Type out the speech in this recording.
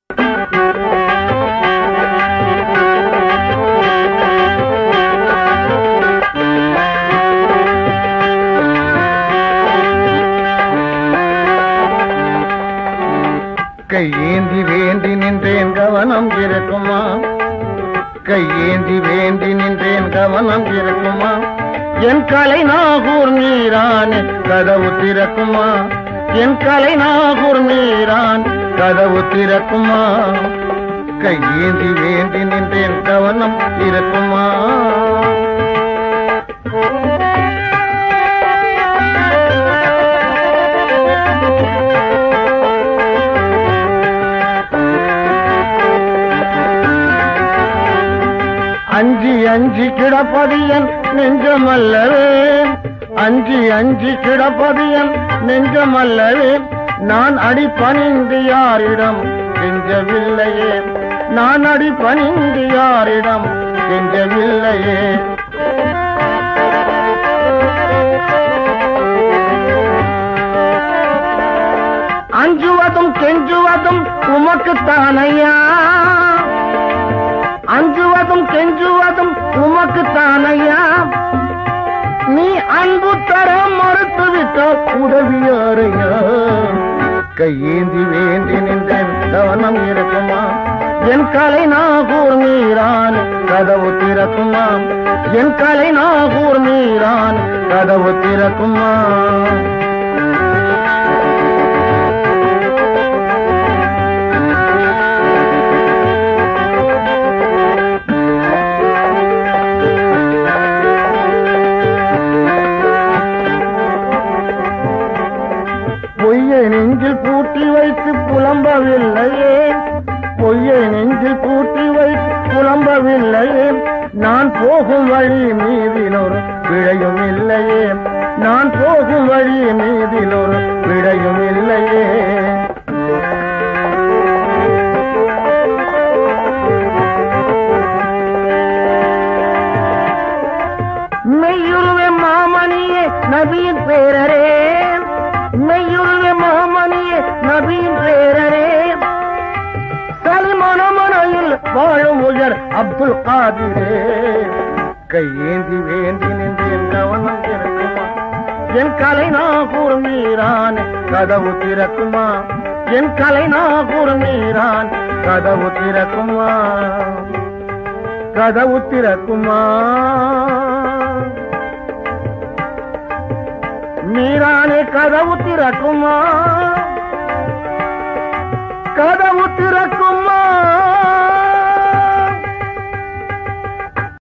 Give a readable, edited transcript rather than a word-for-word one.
கையேந்தி வேண்டி நின்றேன் கவனம் இருக்குமா? கையேந்தி வேண்டி நின்றேன் கவனம் இருக்குமா? என் கலை நாகூர் மீரான் கதவு திறக்குமா? என் கலை நாகூர் மீரான் கதவு திறக்குமா? கையேந்தி வேண்டி நின்றேன் கவனம் இருக்குமா? அஞ்சி அஞ்சி கிடப்பதியன் நெஞ்சமல்லவே, அஞ்சி அஞ்சி கிடப்பதியன் நெஞ்சமல்லவே, நான் அடிபணிந்து யாரிடம் கெஞ்சவில்லையே, நான் அடிபணிந்து யாரிடம் கெஞ்சவில்லையே. அஞ்சுவதும் கெஞ்சுவதும் உமக்குத்தானையா, அஞ்சுவதும் கெஞ்சுவதும் உமக்குத்தானையா, நீ அன்பு தர மறுத்துவிட்ட உதவியாரையா? கையேந்தி வேண்டி நின்றேன் கவனம் இருக்குமா? என் கலை நாகூர் மீரான் கதவு திறக்குமா? என் கலை நாகூர் மீரான் கதவு திறக்குமா? பொய்யை நெஞ்சில் பூட்டி வைத்து புலம்பவில்லையே, பொய்யை நெஞ்சில் பூட்டி வைத்து புலம்பவில்லையே, நான் போகும் வழி மீதில் ஒரு பிழையும் இல்லையே, நான் போகும் வழி மீதில் ஒரு பிழையும் இல்லையே. மெய்யுருவே மாமணியே நபியின் பேரரே, மெய்யுருவே மாமணியே நபியின் பேரரே, சலிமனமனையில் வாழும் உயர் அப்துல் காதிரே. கையேந்தி வேண்டி நின்றேன் கவனம் திறக்குமா? என் கலை நாகூர் மீரான் கதவு திறக்குமா? என் கலை நாகூர் மீரான் கதவு திறக்குமா? கதவு திறக்குமா? மீரானே கதவு திறக்குமா? கதவு திறக்குமா?